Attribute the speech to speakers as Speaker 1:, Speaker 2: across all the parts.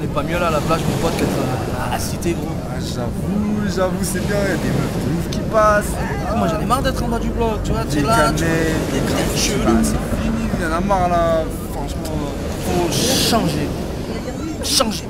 Speaker 1: est pas mieux là à la plage, mon pote, qu'être à la cité, gros.
Speaker 2: Ah, j'avoue, c'est bien, il y a des meufs de ouf qui passent.
Speaker 1: Ah, moi j'en ai marre d'être en bas du bloc, tu vois, tu es là, tu des crêpes cheloues.
Speaker 2: C'est fini, il y en a marre là, franchement.
Speaker 1: Faut changer. Changer.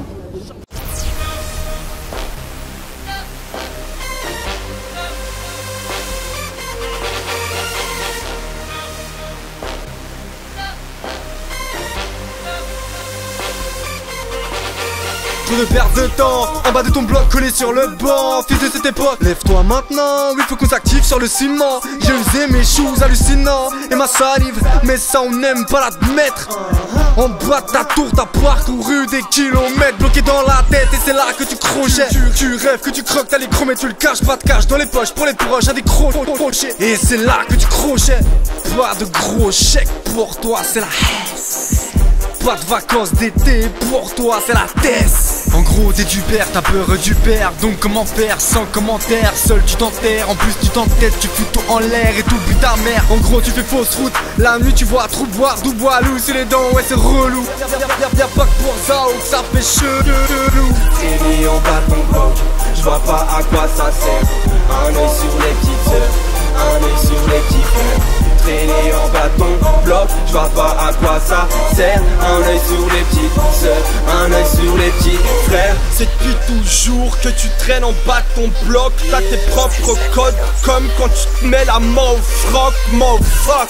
Speaker 3: Trop de perte de temps, en bas de ton bloc collé sur le banc. Fils de cette époque, lève-toi maintenant. Oui, faut qu'on s'active sur le ciment. J'ai usé mes choses hallucinants et ma salive, mais ça on n'aime pas l'admettre. En bas de ta tour, t'as parcouru des kilomètres, bloqué dans la tête, et c'est là que tu crochets. Tu rêves que tu croques, t'as les gros, mais tu le caches. Pas de cash dans les poches pour les proches, à des crochets. Et c'est là que tu crochais. Pas de gros chèques pour toi, c'est la haisse. Pas de vacances d'été, pour toi c'est la tête. En gros t'es du père, t'as peur du père. Donc comment faire sans commentaire? Seul tu t'enterres, en plus tu t'entêtes, tu fous tout en l'air et t'oublies ta mère. En gros tu fais fausse route, la nuit tu vois trou boire, d'où bois loup sur les dents, ouais c'est relou. Y'a pas que pour ça ou que ça fait chelou.
Speaker 4: Traîner en bas ton bloc, j'vois pas à quoi ça sert. Un œil sur les petites sœurs, un œil sur les petits frères. Traîner en bâton bloc, j'vois pas à quoi ça sert. Un œil sur les petites sœurs, un œil sur les petits frères.
Speaker 3: C'est depuis toujours que tu traînes en bas de ton bloc. T'as tes propres codes, comme quand tu te mets la main au froc, fuck.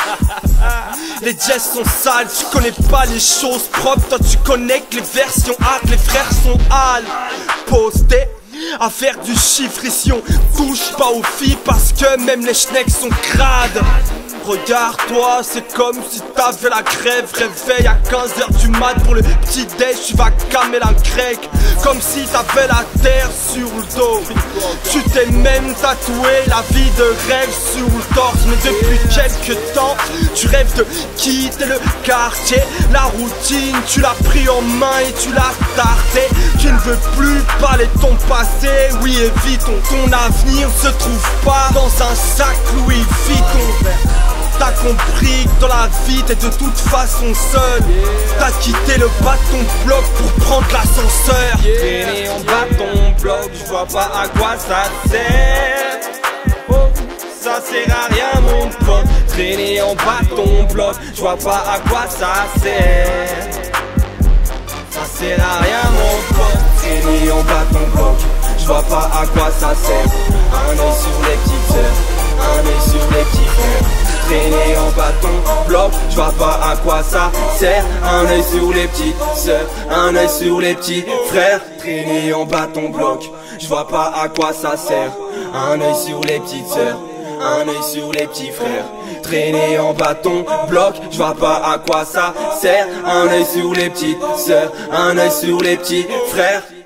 Speaker 3: Les jazz sont sales, tu connais pas les choses propres. Toi tu connais que les versions hard, les frères sont hal. Postés à faire du chiffre ici on touche pas aux filles parce que même les schnecks sont crades. Regarde-toi, c'est comme si t'avais la crève. Réveil à 15h du mat pour le petit déj, tu vas calmer la grecque. Comme si t'avais la terre sur le dos. Tu t'es même tatoué la vie de rêve sur le torse. Mais depuis quelques temps, tu rêves de quitter le quartier. La routine, tu l'as pris en main et tu l'as tardé. Tu ne veux plus parler de ton passé, oui évitons. Ton avenir se trouve pas dans un sac Louis Vuitton. T'as compris que dans la vie t'es de toute façon seul. T'as quitté le bas de ton bloc pour prendre l'ascenseur.
Speaker 4: Traîner en bas ton bloc, j'vois pas à quoi ça sert. Oh, ça sert à rien mon pote. Traîner en bas ton bloc, j'vois pas à quoi ça sert. Ça sert à rien mon pote. Traîner en bas ton bloc, j'vois pas à quoi ça sert. Un œil sur les petites sœurs, un œil sur les petits frères. Traîner en bâton bloc, j'vois pas à quoi ça sert. Un œil sur les petites sœurs, un œil sur les petits frères. Traîner en bâton bloc, j'vois pas à quoi ça sert. Un œil sur les petites sœurs, un œil sur les petits frères. Traîner en bâton bloc, j'vois pas à quoi ça sert. Un œil sur les petites sœurs, un œil sur les petits frères.